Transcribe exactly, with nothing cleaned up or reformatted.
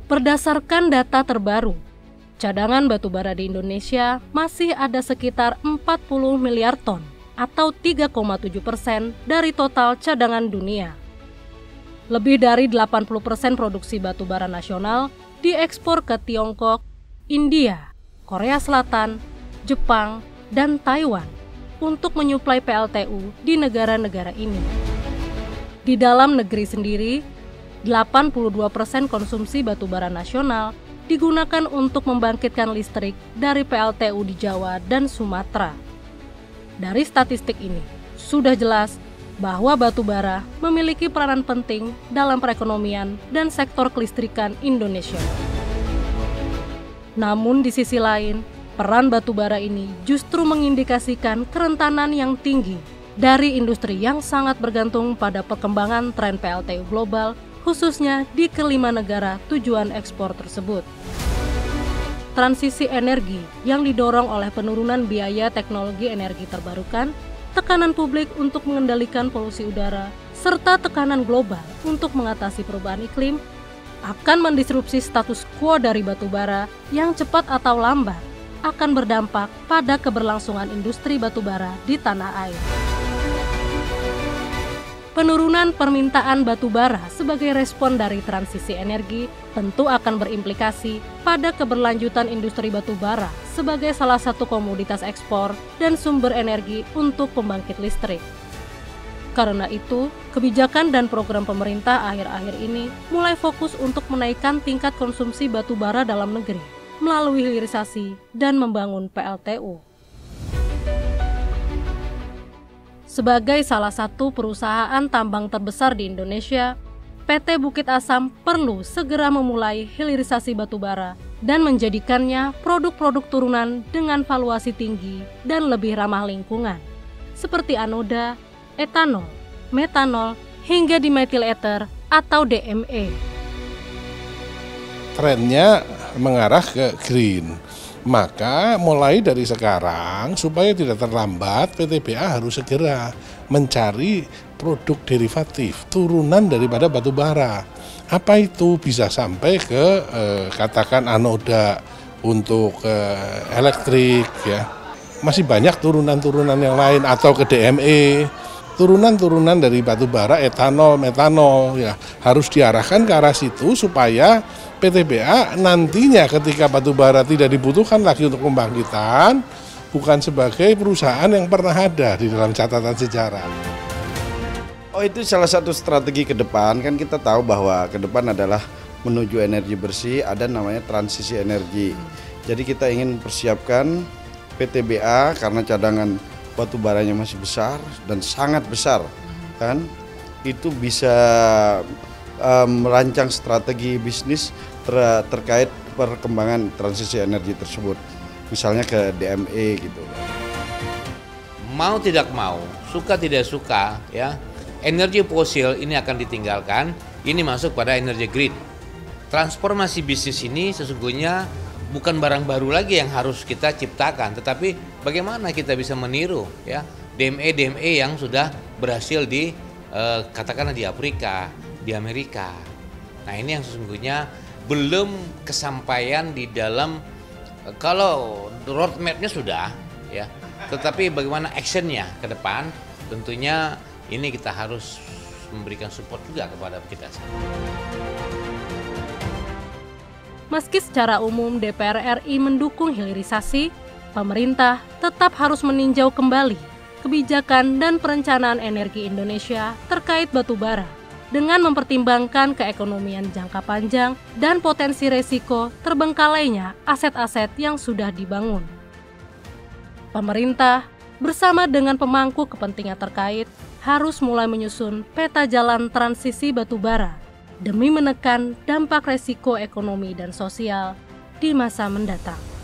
Berdasarkan data terbaru, cadangan batubara di Indonesia masih ada sekitar empat puluh miliar ton atau tiga koma tujuh persen dari total cadangan dunia. Lebih dari delapan puluh persen produksi batubara nasional diekspor ke Tiongkok, India, Korea Selatan, Jepang, dan Taiwan untuk menyuplai P L T U di negara-negara ini. Di dalam negeri sendiri, delapan puluh dua persen konsumsi batubara nasional digunakan untuk membangkitkan listrik dari P L T U di Jawa dan Sumatera. Dari statistik ini, sudah jelas bahwa batubara memiliki peranan penting dalam perekonomian dan sektor kelistrikan Indonesia. Namun di sisi lain, peran batubara ini justru mengindikasikan kerentanan yang tinggi dari industri yang sangat bergantung pada perkembangan tren P L T U global, khususnya di kelima negara tujuan ekspor tersebut. Transisi energi yang didorong oleh penurunan biaya teknologi energi terbarukan, tekanan publik untuk mengendalikan polusi udara, serta tekanan global untuk mengatasi perubahan iklim, akan mendisrupsi status quo dari batubara yang cepat atau lambat akan berdampak pada keberlangsungan industri batubara di tanah air. Penurunan permintaan batubara sebagai respon dari transisi energi tentu akan berimplikasi pada keberlanjutan industri batubara sebagai salah satu komoditas ekspor dan sumber energi untuk pembangkit listrik. Karena itu, kebijakan dan program pemerintah akhir-akhir ini mulai fokus untuk menaikkan tingkat konsumsi batubara dalam negeri melalui hilirisasi dan membangun P L T U. Sebagai salah satu perusahaan tambang terbesar di Indonesia, P T Bukit Asam perlu segera memulai hilirisasi batubara dan menjadikannya produk-produk turunan dengan valuasi tinggi dan lebih ramah lingkungan, seperti anoda, etanol, metanol, hingga dimethyl ether atau D M E. Trennya mengarah ke green. Maka mulai dari sekarang supaya tidak terlambat, P T B A harus segera mencari produk derivatif turunan daripada batu bara. Apa itu? Bisa sampai ke eh, katakan anoda untuk eh, elektrik ya. Masih banyak turunan-turunan yang lain atau ke D M E. Turunan-turunan dari batu bara, etanol, metanol ya harus diarahkan ke arah situ supaya P T B A nantinya ketika batu bara tidak dibutuhkan lagi untuk pembangkitan, bukan sebagai perusahaan yang pernah ada di dalam catatan sejarah. Oh, itu salah satu strategi ke depan, kan kita tahu bahwa ke depan adalah menuju energi bersih, ada namanya transisi energi. Jadi kita ingin mempersiapkan P T B A karena cadangan batu baranya masih besar dan sangat besar, kan? Itu bisa merancang strategi bisnis ter terkait perkembangan transisi energi tersebut, misalnya ke D M E gitu. Mau tidak mau, suka tidak suka, ya, energi fosil ini akan ditinggalkan. Ini masuk pada energi green. Transformasi bisnis ini sesungguhnya bukan barang baru lagi yang harus kita ciptakan, tetapi bagaimana kita bisa meniru, ya, D M E D M E yang sudah berhasil di eh, katakanlah di Afrika, di Amerika. Nah, ini yang sesungguhnya belum kesampaian di dalam, kalau roadmap-nya sudah ya, tetapi bagaimana actionnya ke depan, tentunya ini kita harus memberikan support juga kepada kita. Meski secara umum D P R R I mendukung hilirisasi, pemerintah tetap harus meninjau kembali kebijakan dan perencanaan energi Indonesia terkait batubara dengan mempertimbangkan keekonomian jangka panjang dan potensi resiko terbengkalainya aset-aset yang sudah dibangun. Pemerintah bersama dengan pemangku kepentingan terkait harus mulai menyusun peta jalan transisi batubara demi menekan dampak resiko ekonomi dan sosial di masa mendatang.